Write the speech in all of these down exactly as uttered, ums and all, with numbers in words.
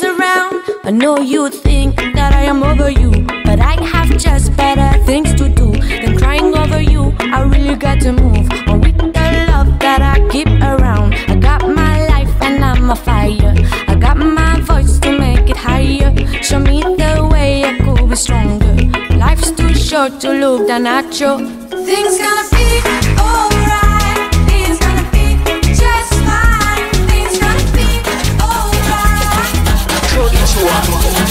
around. I know you think that I am over you, but I have just better things to do than crying over you. I really got to move on with the love that I keep around. I got my life and I'm a fire. I got my voice to make it higher. Show me the way I could be stronger. Life's too short to look down at you. Things gonna be alright. Things gonna be just fine. Things gonna be alright. Konnichiwa.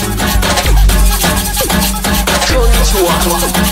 Konnichiwa.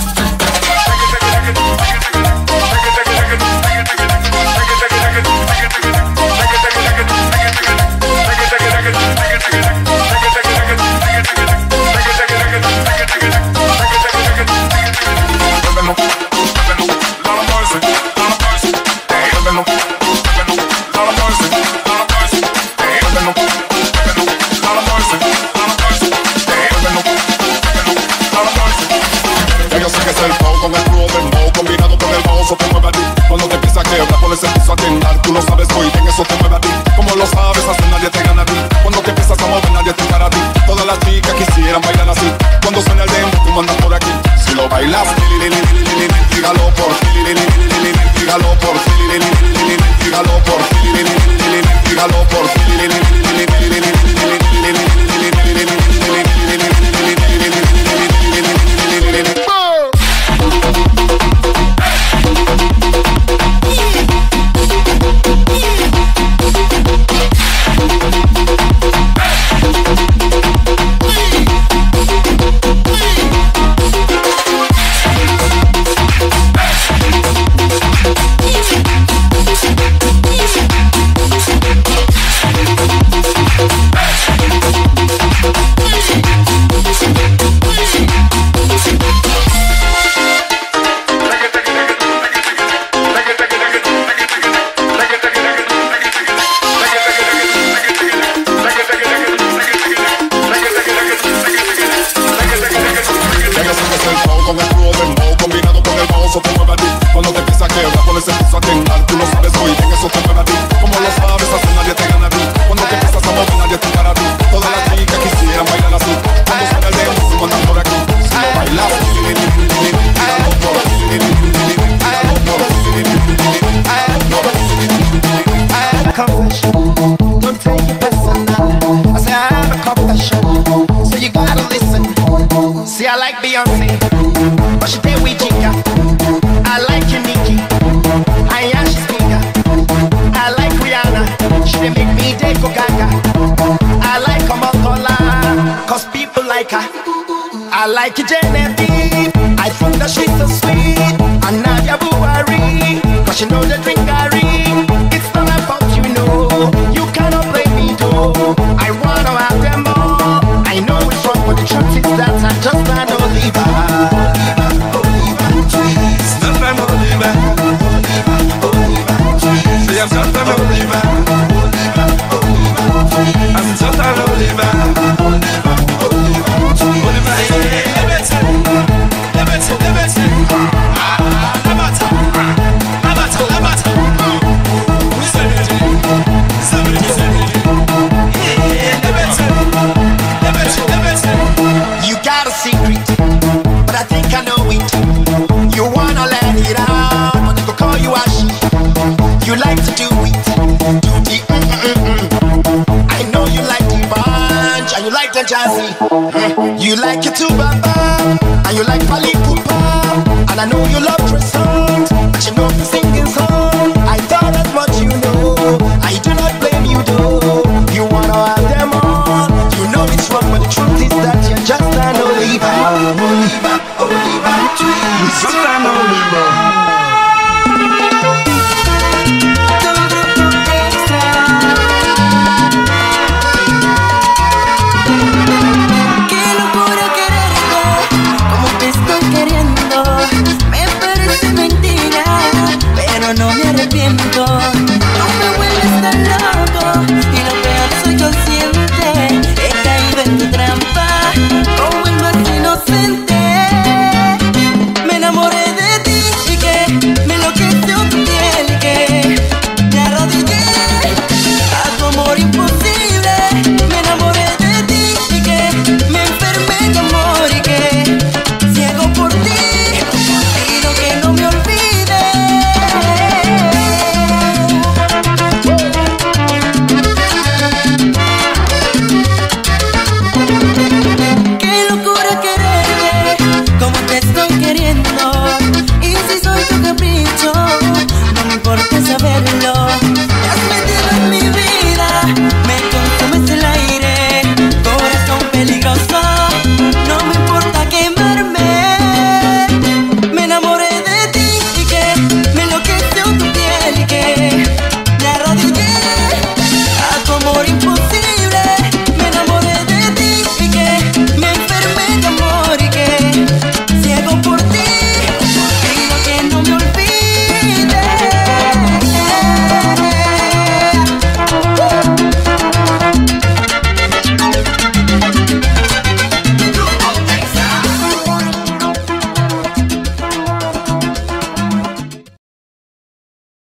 Se puso a temblar, tú lo sabes muy bien, eso te mueve a ti. Como lo sabes hacer, nadie te gana a ti. Cuando te empiezas a mover, nadie te para a ti. Todas las chicas quisieran bailar así. Cuando suena el dembow, tú mandas por aquí. Si lo bailas, dígalo por ti, dígalo por ti, dígalo por ti, dígalo por ti. I like you, Genevieve. I think that she's so sweet. And Nadia Buhari, cause you know the drink I read. It's not about you, know. You cannot play me, though. I wanna have them all. I know it's wrong, but the truth is that I just can't believe her. Sometimes I believe her. See, I'm sometimes I believe her. I'm sometimes I believe her. You got a secret, but I think I know it. You wanna let it out, but they go call you Ashi. You like to do it, do the mm-mm-mm. I know you like the bunch, and you like the jazzy. Mm. You like it too, Baba, and you like Pali Pupa, and I know you love